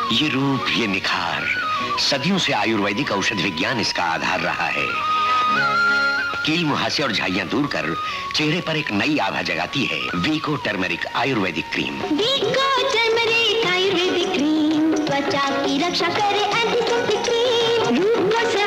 ये रूप, ये निखार, सदियों से आयुर्वेदिक औषध विज्ञान इसका आधार रहा है। कील मुहासे और झाइयां दूर कर चेहरे पर एक नई आभा जगाती है Vicco turmeric ayurvedic cream. Vicco turmeric ayurvedic cream त्वचा की रक्षा करे, एंटीसेप्टिक क्रीम, रूप को